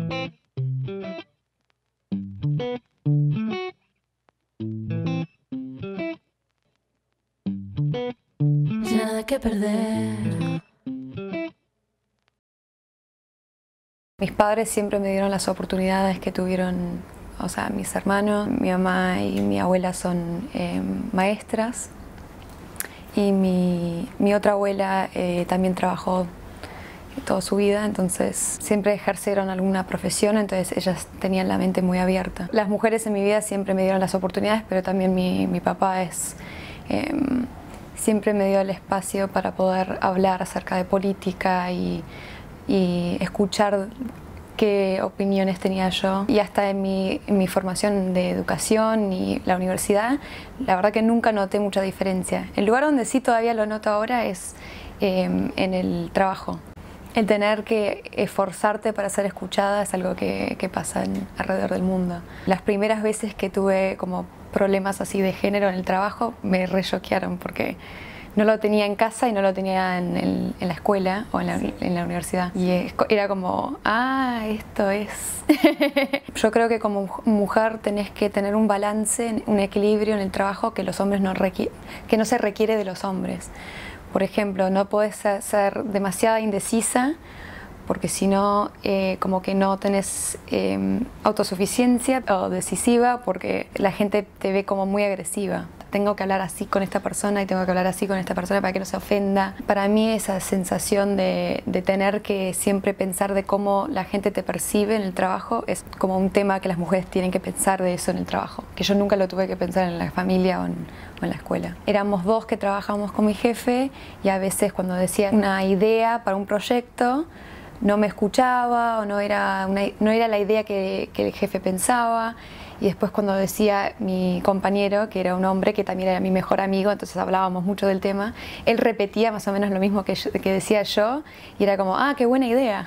Nada que perder. Mis padres siempre me dieron las oportunidades que tuvieron, o sea, mis hermanos. Mi mamá y mi abuela son maestras y mi otra abuela también trabajó toda su vida, entonces siempre ejercieron alguna profesión, entonces ellas tenían la mente muy abierta. Las mujeres en mi vida siempre me dieron las oportunidades, pero también mi papá siempre me dio el espacio para poder hablar acerca de política y escuchar qué opiniones tenía yo. Y hasta en mi formación de educación y la universidad, la verdad que nunca noté mucha diferencia. El lugar donde sí todavía lo noto ahora es en el trabajo. El tener que esforzarte para ser escuchada es algo que pasa alrededor del mundo. Las primeras veces que tuve como problemas así de género en el trabajo me re choquearon porque no lo tenía en casa y no lo tenía en la escuela o en la universidad. Y era como, esto es. Yo creo que como mujer tenés que tener un balance, un equilibrio en el trabajo que los hombres que no se requiere de los hombres. Por ejemplo, no podés ser demasiado indecisa porque si no, como que no tenés autosuficiencia o decisiva porque la gente te ve como muy agresiva. Tengo que hablar así con esta persona y tengo que hablar así con esta persona para que no se ofenda. Para mí esa sensación de tener que siempre pensar de cómo la gente te percibe en el trabajo es como un tema que las mujeres tienen que pensar de eso en el trabajo, que yo nunca lo tuve que pensar en la familia o en la escuela. Éramos dos que trabajábamos con mi jefe y a veces cuando decía una idea para un proyecto no me escuchaba o no era la idea que el jefe pensaba. Y después cuando decía mi compañero, que era un hombre que también era mi mejor amigo, entonces hablábamos mucho del tema, él repetía más o menos lo mismo que decía yo y era como, qué buena idea.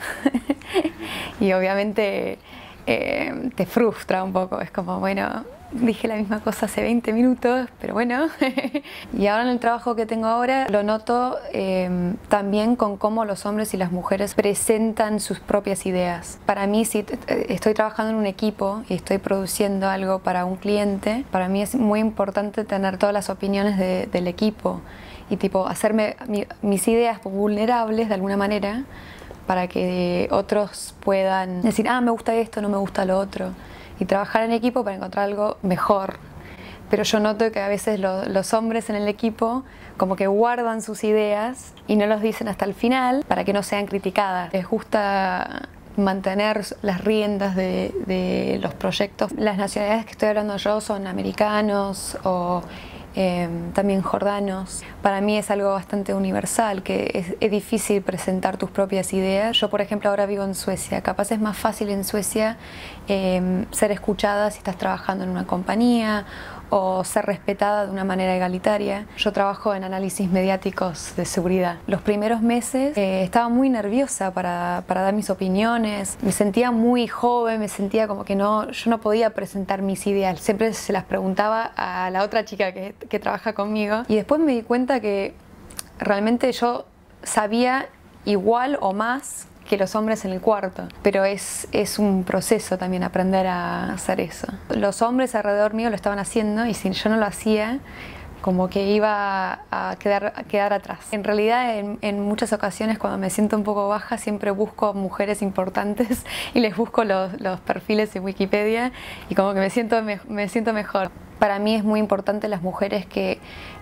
Y obviamente te frustra un poco, es como, bueno, dije la misma cosa hace 20 minutos, pero bueno. Y ahora en el trabajo que tengo ahora lo noto también con cómo los hombres y las mujeres presentan sus propias ideas. Para mí, si estoy trabajando en un equipo y estoy produciendo algo para un cliente, para mí es muy importante tener todas las opiniones del equipo y tipo hacerme mis ideas vulnerables de alguna manera para que otros puedan decir, me gusta esto, no me gusta lo otro. Y trabajar en equipo para encontrar algo mejor. Pero yo noto que a veces los hombres en el equipo como que guardan sus ideas y no los dicen hasta el final para que no sean criticadas. Les gusta mantener las riendas de los proyectos. Las nacionalidades que estoy hablando yo son americanos o también jordanos. Para mí es algo bastante universal, que es difícil presentar tus propias ideas. Yo, por ejemplo, ahora vivo en Suecia. Capaz es más fácil en Suecia ser escuchada si estás trabajando en una compañía o ser respetada de una manera egalitaria. Yo trabajo en análisis mediáticos de seguridad. Los primeros meses estaba muy nerviosa para dar mis opiniones. Me sentía muy joven, me sentía como que yo no podía presentar mis ideas. Siempre se las preguntaba a la otra chica que trabaja conmigo. Y después me di cuenta que realmente yo sabía igual o más que los hombres en el cuarto, pero es un proceso también aprender a hacer eso. Los hombres alrededor mío lo estaban haciendo y si yo no lo hacía, como que iba a quedar atrás. En realidad, en muchas ocasiones cuando me siento un poco baja, siempre busco mujeres importantes y les busco los perfiles en Wikipedia y como que me siento mejor. Para mí es muy importante las mujeres que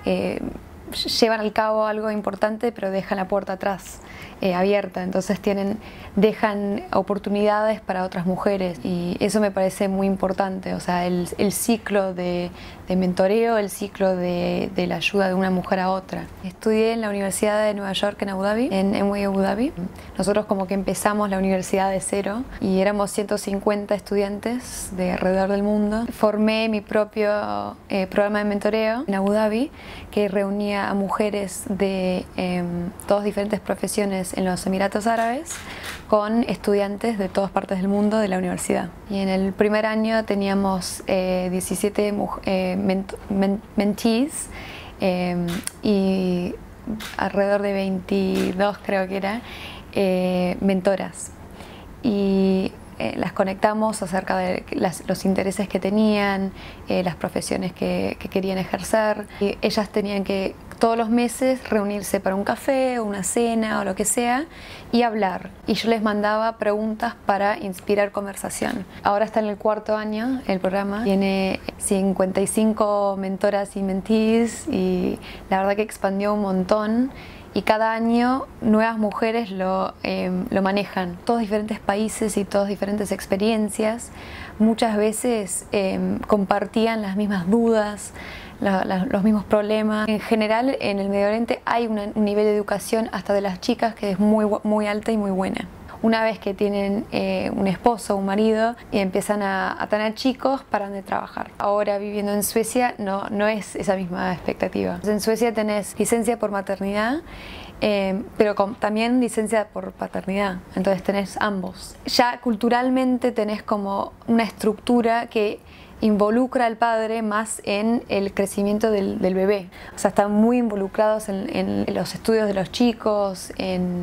llevan al cabo algo importante pero dejan la puerta atrás abierta, entonces dejan oportunidades para otras mujeres y eso me parece muy importante, o sea, el ciclo de mentoreo, el ciclo de la ayuda de una mujer a otra. Estudié en la Universidad de Nueva York en Abu Dhabi, en MWI Abu Dhabi. Nosotros como que empezamos la universidad de cero y éramos 150 estudiantes de alrededor del mundo. Formé mi propio programa de mentoreo en Abu Dhabi que reunía a mujeres de todas diferentes profesiones en los Emiratos Árabes con estudiantes de todas partes del mundo de la universidad. Y en el primer año teníamos 17 mentees y alrededor de 22 creo que era mentoras. Y las conectamos acerca de los intereses que tenían, las profesiones que querían ejercer. Y ellas tenían que todos los meses reunirse para un café o una cena o lo que sea y hablar. Y yo les mandaba preguntas para inspirar conversación. Ahora está en el 4.º año el programa. Tiene 55 mentoras y mentees y la verdad que expandió un montón. Y cada año nuevas mujeres lo manejan. Todos diferentes países y todas diferentes experiencias. Muchas veces compartían las mismas dudas, los mismos problemas. En general, en el Medio Oriente hay un nivel de educación hasta de las chicas que es muy alta y muy buena. Una vez que tienen un esposo o un marido y empiezan a tener chicos, paran de trabajar. Ahora viviendo en Suecia no es esa misma expectativa. En Suecia tenés licencia por maternidad, pero también licencia por paternidad, entonces tenés ambos. Ya culturalmente tenés como una estructura que involucra al padre más en el crecimiento del bebé. O sea, están muy involucrados en los estudios de los chicos, en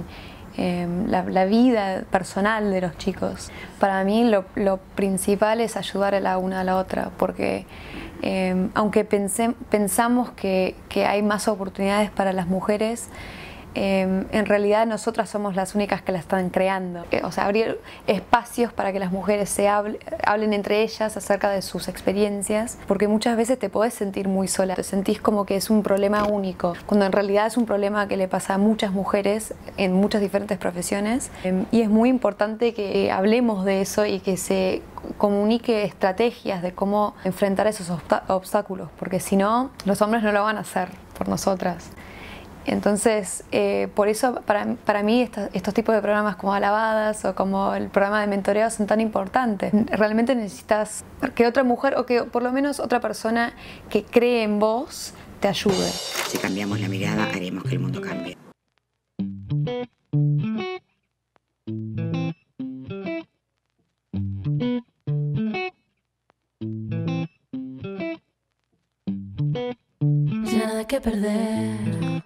la vida personal de los chicos. Para mí lo principal es ayudar a la una a la otra, porque aunque pensamos que hay más oportunidades para las mujeres, en realidad nosotras somos las únicas que la están creando. O sea, abrir espacios para que las mujeres hablen entre ellas acerca de sus experiencias, porque muchas veces te podés sentir muy sola, te sentís como que es un problema único, cuando en realidad es un problema que le pasa a muchas mujeres en muchas diferentes profesiones, y es muy importante que hablemos de eso y que se comunique estrategias de cómo enfrentar esos obstáculos, porque si no, los hombres no lo van a hacer por nosotras. Entonces, por eso para mí estos tipos de programas como Alabadas o como el programa de mentoreo son tan importantes. Realmente necesitas que otra mujer o que por lo menos otra persona que cree en vos te ayude. Si cambiamos la mirada, haremos que el mundo cambie. Nada que perder.